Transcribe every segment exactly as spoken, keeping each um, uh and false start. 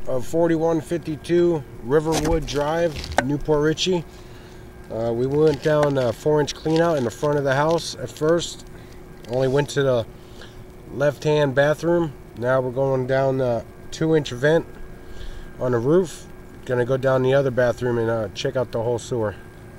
of forty-one fifty-two Riverwood Drive, Newport Richey. Uh, we went down a four inch clean out in the front of the house at first. Only went to the left hand bathroom. Now we're going down the two inch vent on the roof. Gonna go down the other bathroom and uh, check out the whole sewer.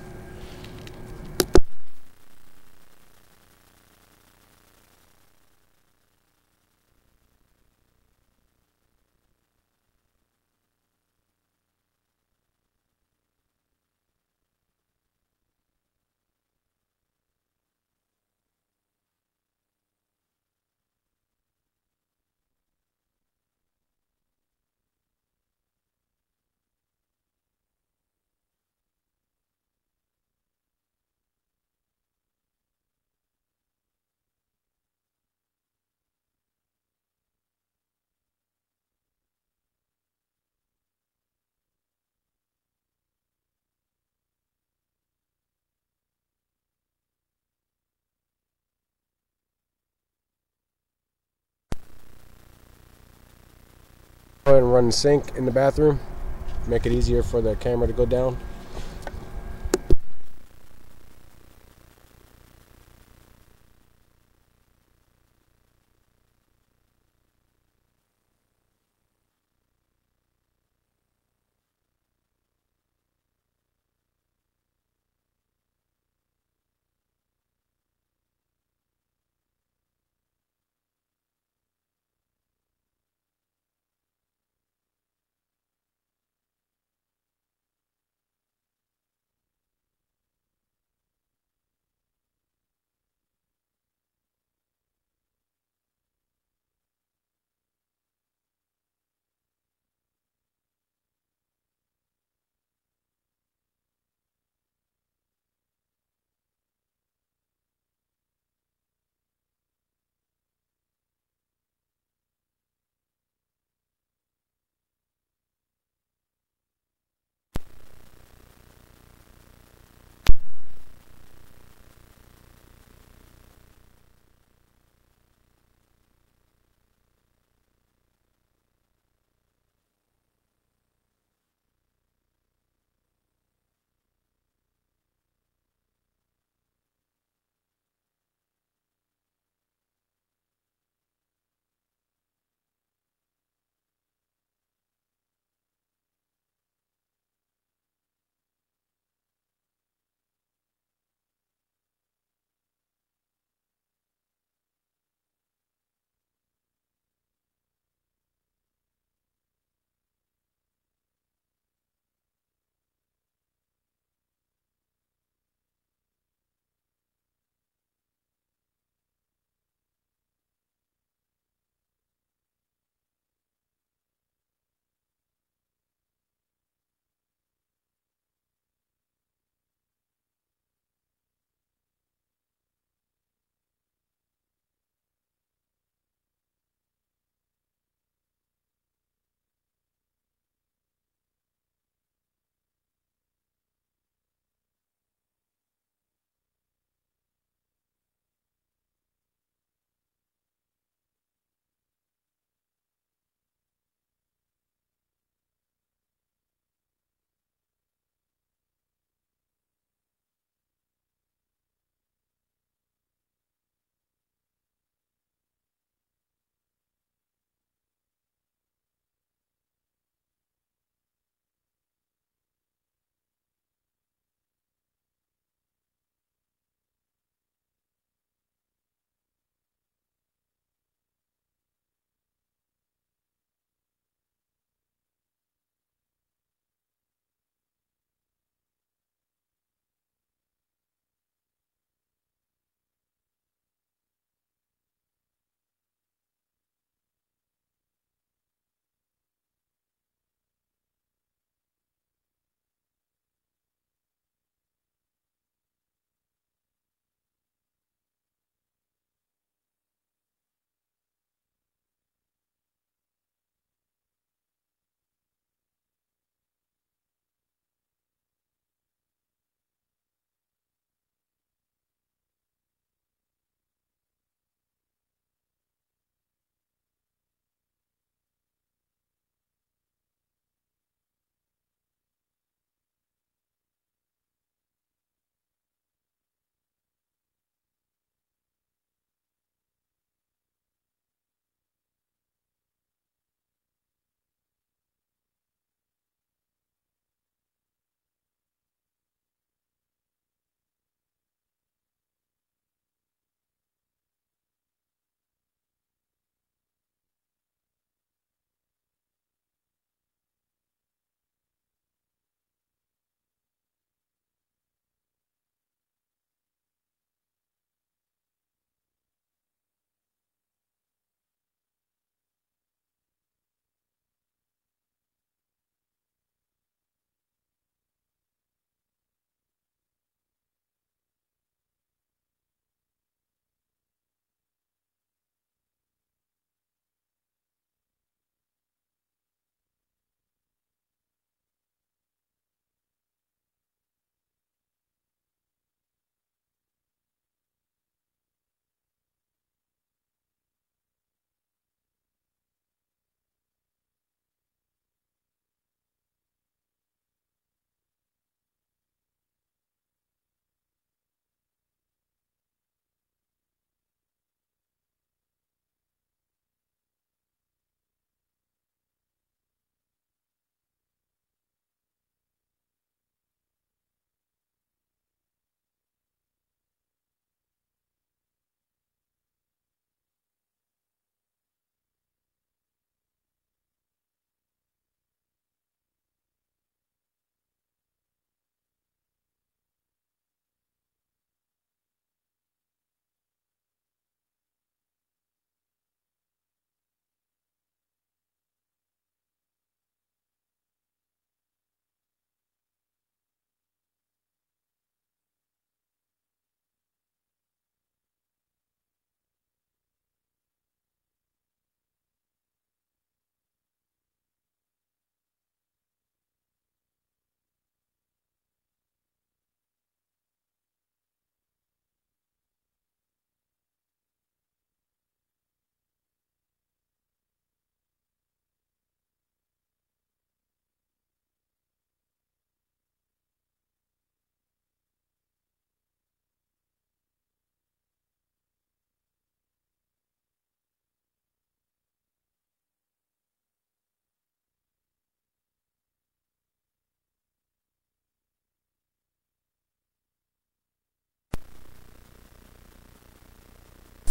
Go ahead and run the sink in the bathroom. Make it easier for the camera to go down.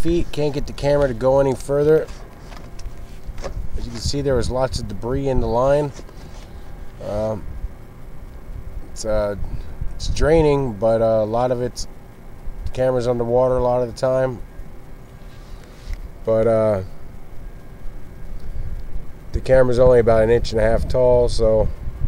feet. Can't get the camera to go any further. As you can see, there was lots of debris in the line. Um, it's uh, it's draining, but uh, a lot of it's the camera's underwater a lot of the time. But uh, the camera's only about an inch and a half tall, so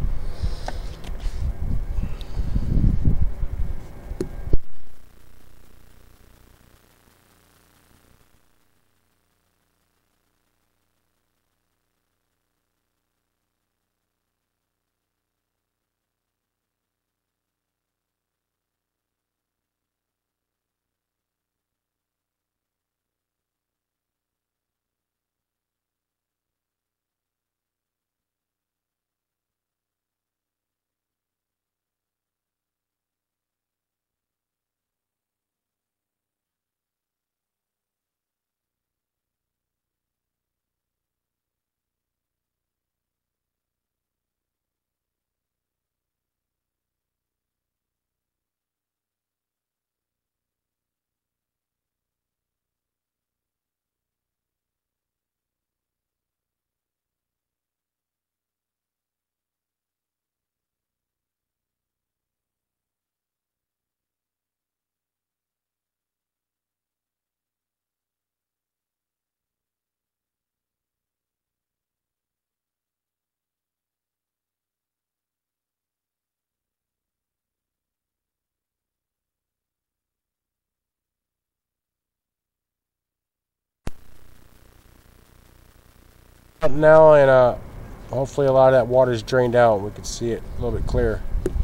up now, and uh, hopefully a lot of that water's drained out. We can see it a little bit clearer.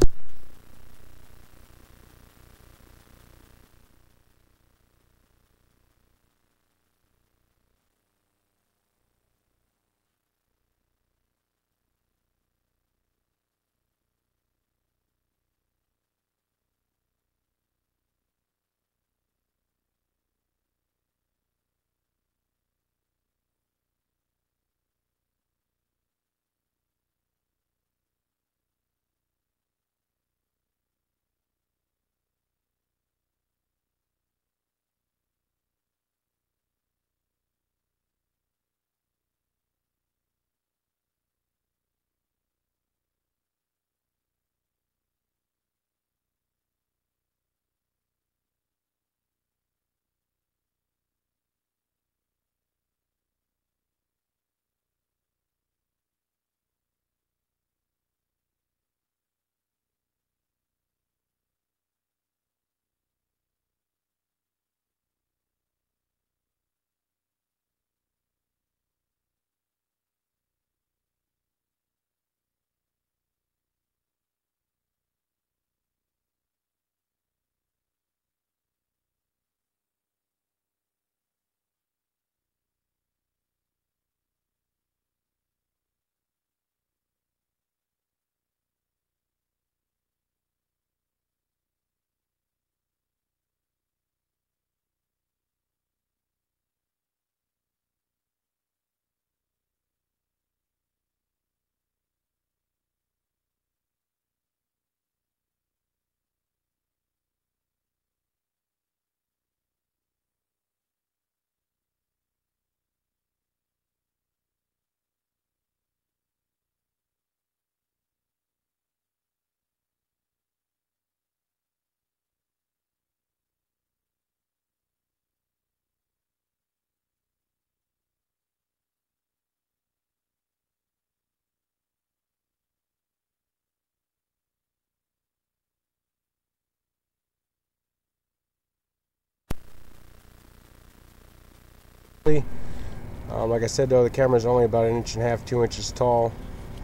Um, like I said, though, the camera's only about an inch and a half, two inches tall.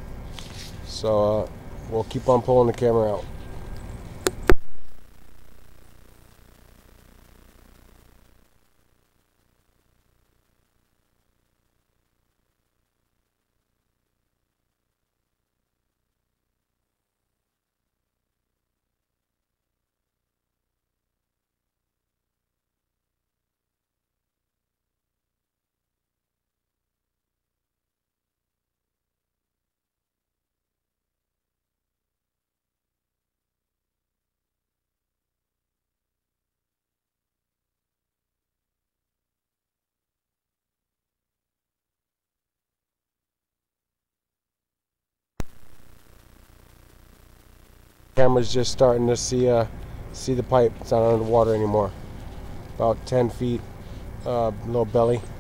So uh, we'll keep on pulling the camera out. Camera's just starting to see uh, see the pipe. It's not underwater anymore. About ten feet, uh, little belly.